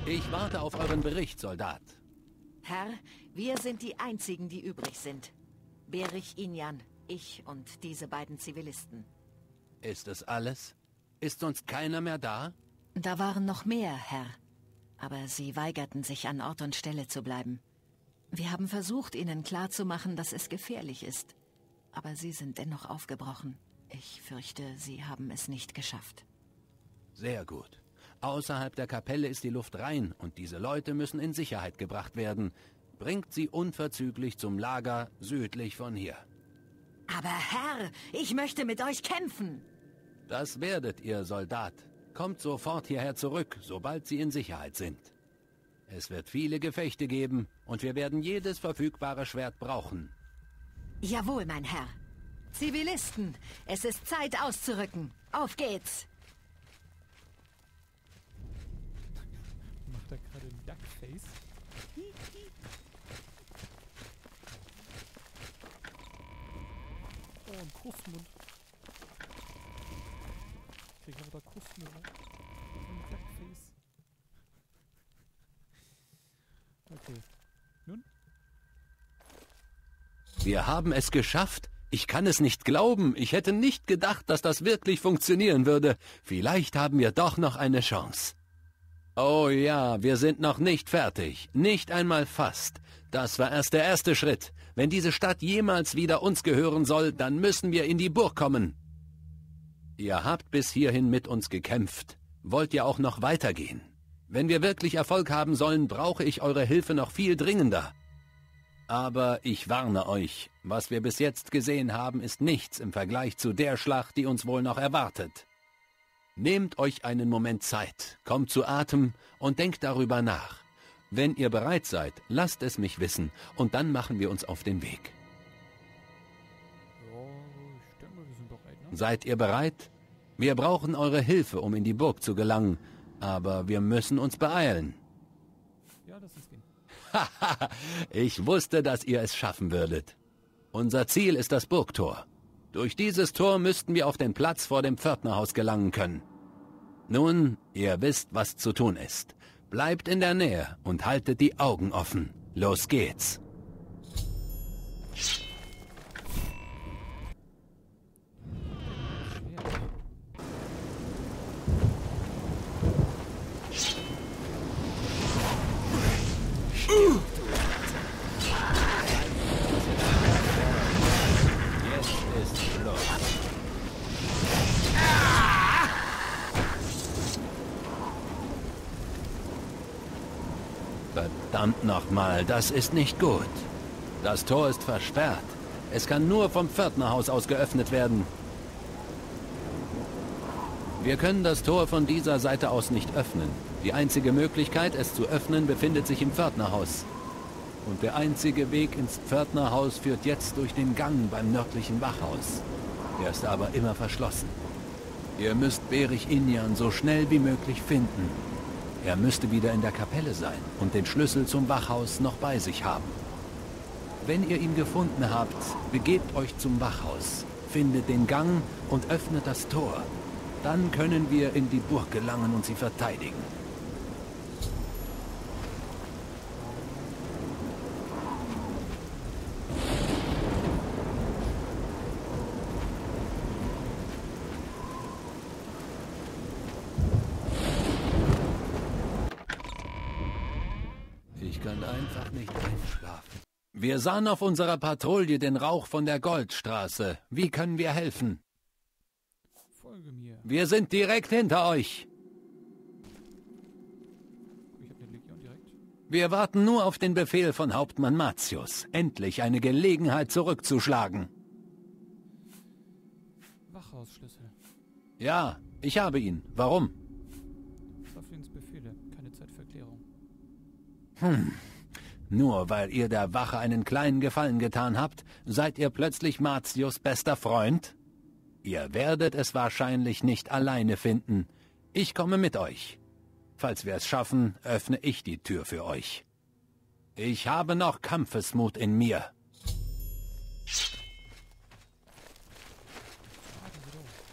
Ich warte auf euren Bericht, Soldat. Herr, wir sind die Einzigen, die übrig sind. Berich Injan, ich und diese beiden Zivilisten. Ist es alles? Ist sonst keiner mehr da? Da waren noch mehr, Herr. Aber sie weigerten sich, an Ort und Stelle zu bleiben. Wir haben versucht, ihnen klarzumachen, dass es gefährlich ist. Aber sie sind dennoch aufgebrochen. Ich fürchte, sie haben es nicht geschafft. Sehr gut. Außerhalb der Kapelle ist die Luft rein und diese Leute müssen in Sicherheit gebracht werden. Bringt sie unverzüglich zum Lager südlich von hier. Aber Herr, ich möchte mit euch kämpfen. Das werdet ihr, Soldat. Kommt sofort hierher zurück, sobald sie in Sicherheit sind. Es wird viele Gefechte geben und wir werden jedes verfügbare Schwert brauchen. Jawohl, mein Herr. Zivilisten, es ist Zeit auszurücken. Auf geht's! Macht er gerade ein Duckface? Oh, ein Kussmund. Ich krieg aber da Kussmund. Ein Duckface. Okay. Nun? Wir haben es geschafft. Ich kann es nicht glauben. Ich hätte nicht gedacht, dass das wirklich funktionieren würde. Vielleicht haben wir doch noch eine Chance. Oh ja, wir sind noch nicht fertig. Nicht einmal fast. Das war erst der erste Schritt. Wenn diese Stadt jemals wieder uns gehören soll, dann müssen wir in die Burg kommen. Ihr habt bis hierhin mit uns gekämpft. Wollt ihr auch noch weitergehen? Wenn wir wirklich Erfolg haben sollen, brauche ich eure Hilfe noch viel dringender. Aber ich warne euch, was wir bis jetzt gesehen haben, ist nichts im Vergleich zu der Schlacht, die uns wohl noch erwartet. Nehmt euch einen Moment Zeit, kommt zu Atem und denkt darüber nach. Wenn ihr bereit seid, lasst es mich wissen und dann machen wir uns auf den Weg. Ja, ich denke, wir sind bereit, ne? Seid ihr bereit? Wir brauchen eure Hilfe, um in die Burg zu gelangen, aber wir müssen uns beeilen. Ja, das ist gehen. Haha, ich wusste, dass ihr es schaffen würdet. Unser Ziel ist das Burgtor. Durch dieses Tor müssten wir auf den Platz vor dem Pförtnerhaus gelangen können. Nun, ihr wisst, was zu tun ist. Bleibt in der Nähe und haltet die Augen offen. Los geht's. Jetzt ist Schluss. Verdammt nochmal, das ist nicht gut. Das Tor ist versperrt. Es kann nur vom Pförtnerhaus aus geöffnet werden. Wir können das Tor von dieser Seite aus nicht öffnen. Die einzige Möglichkeit, es zu öffnen, befindet sich im Pförtnerhaus. Und der einzige Weg ins Pförtnerhaus führt jetzt durch den Gang beim nördlichen Wachhaus. Der ist aber immer verschlossen. Ihr müsst Berich Injan so schnell wie möglich finden. Er müsste wieder in der Kapelle sein und den Schlüssel zum Wachhaus noch bei sich haben. Wenn ihr ihn gefunden habt, begebt euch zum Wachhaus, findet den Gang und öffnet das Tor. Dann können wir in die Burg gelangen und sie verteidigen. Ich kann einfach nicht einschlafen. Wir sahen auf unserer Patrouille den Rauch von der Goldstraße. Wie können wir helfen? Folge mir. Wir sind direkt hinter euch. Ich hab eine Legion direkt. Wir warten nur auf den Befehl von Hauptmann Matius. Endlich eine Gelegenheit zurückzuschlagen. Wachhausschlüssel. Ja, ich habe ihn. Warum? Safins Befehle. Keine Zeit für Erklärung. Nur weil ihr der Wache einen kleinen Gefallen getan habt, seid ihr plötzlich Matius' bester Freund? Ihr werdet es wahrscheinlich nicht alleine finden. Ich komme mit euch. Falls wir es schaffen, öffne ich die Tür für euch. Ich habe noch Kampfesmut in mir.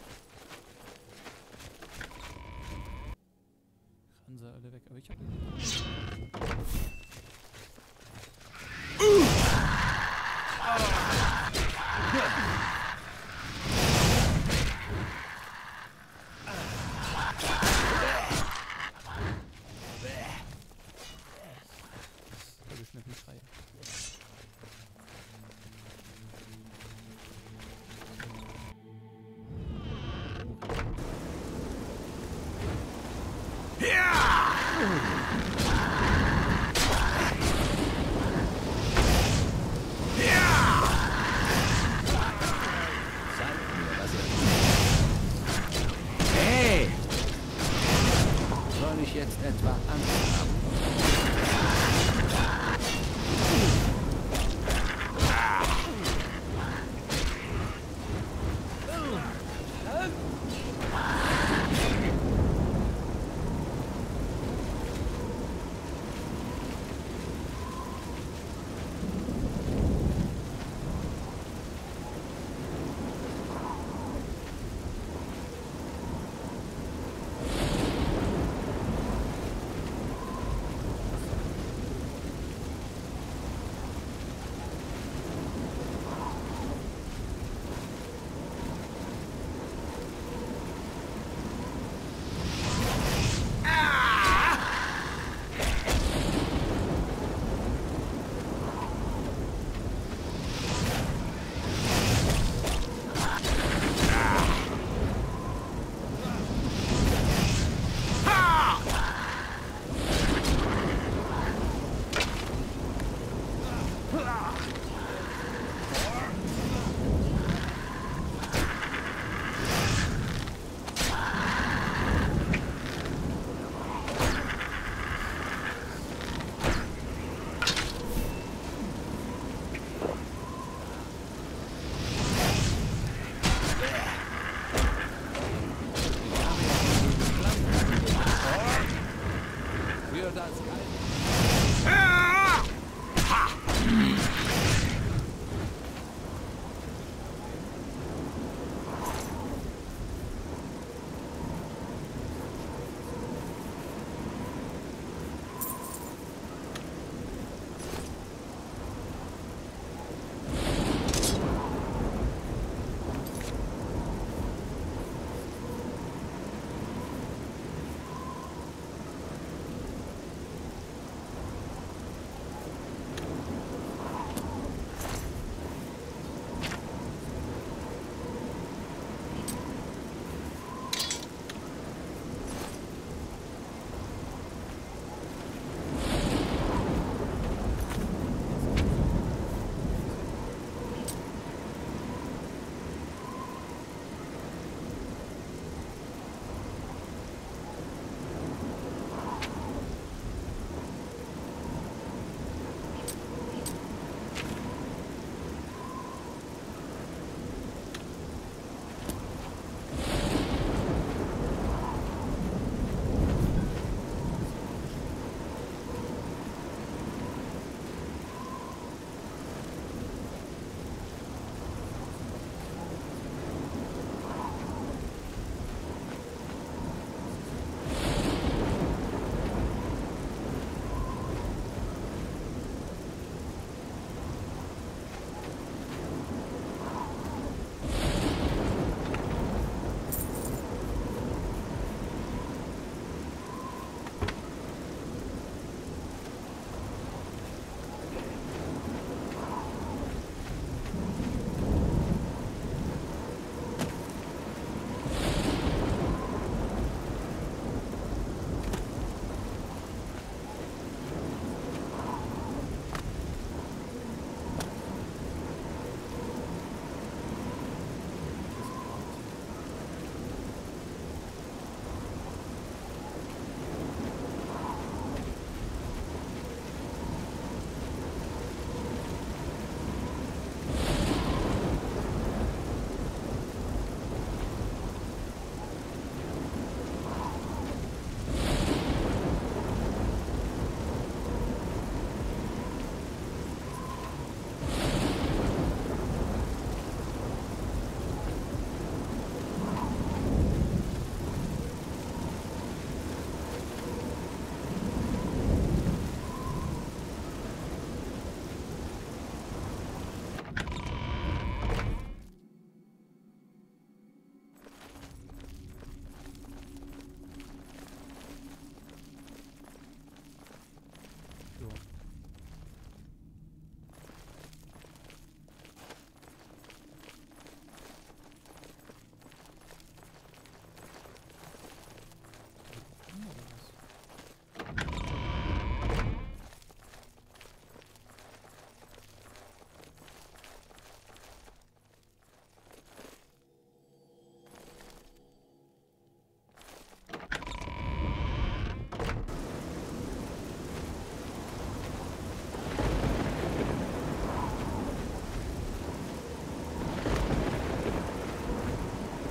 Rennen sie alle weg. Aber ich hab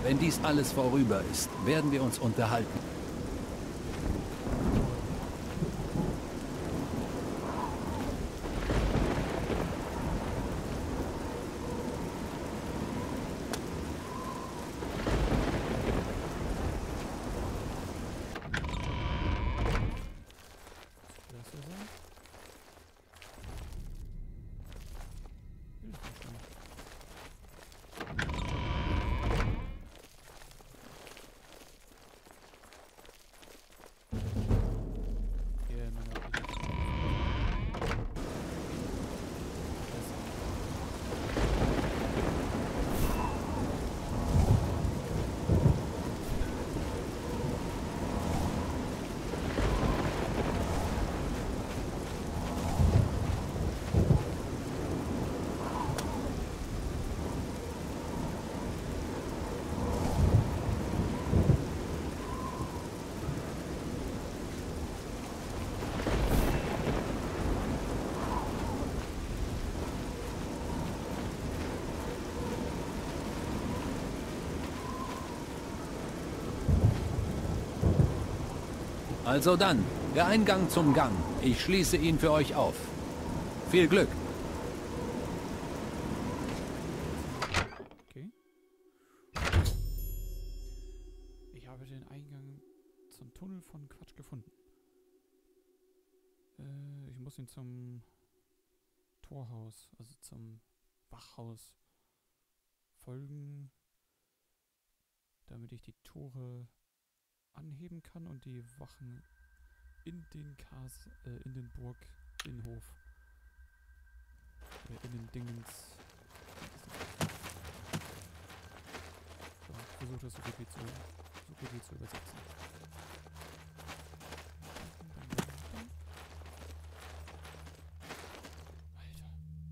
Wenn dies alles vorüber ist, werden wir uns unterhalten. Also dann, der Eingang zum Gang. Ich schließe ihn für euch auf. Viel Glück. Okay. Ich habe den Eingang zum Tunnel von Quatsch gefunden. Ich muss ihn zum Torhaus, also zum Wachhaus folgen, damit ich die Tore anheben kann und die Wachen in den in den Burginnenhof in den Dingens. So, ich versuche das so gut wie zu übersetzen. Alter.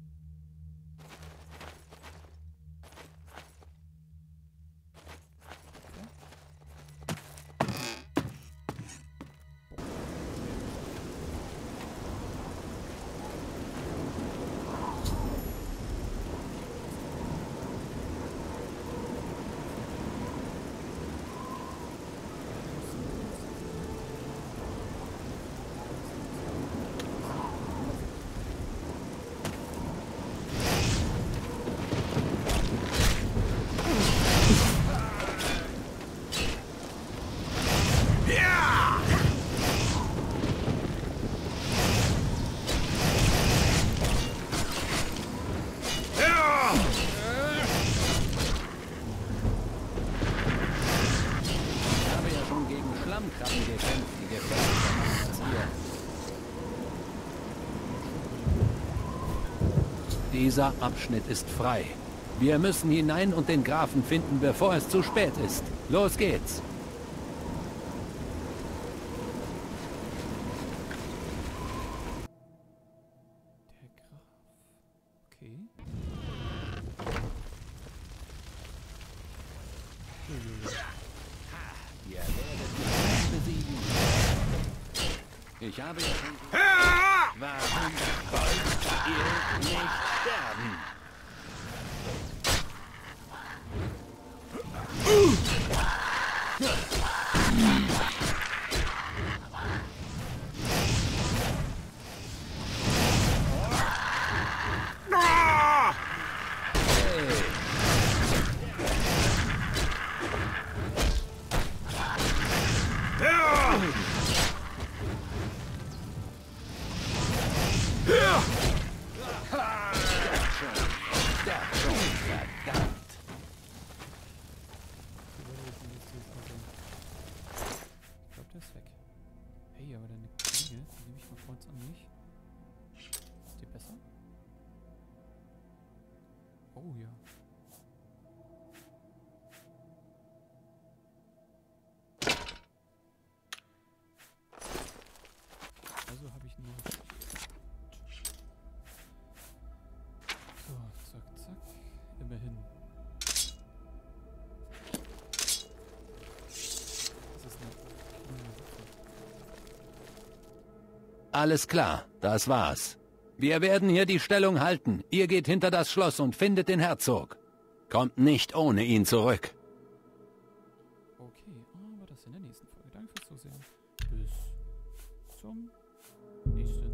Dieser Abschnitt ist frei. Wir müssen hinein und den Grafen finden, bevor es zu spät ist. Los geht's! Der Graf. Okay. Ihr werdet mich besiegen. Ich habe ja schon... Warum wollt ihr nicht sterben? Ich glaube, der ist weg. Hey, aber deine Klinge, die nehme ich mal kurz an mich. Ist die besser? Oh ja. Also habe ich noch... So, zack, zack. Immerhin. Alles klar, das war's. Wir werden hier die Stellung halten. Ihr geht hinter das Schloss und findet den Herzog. Kommt nicht ohne ihn zurück. in der nächsten Folge. Danke fürs Zusehen. Bis zum nächsten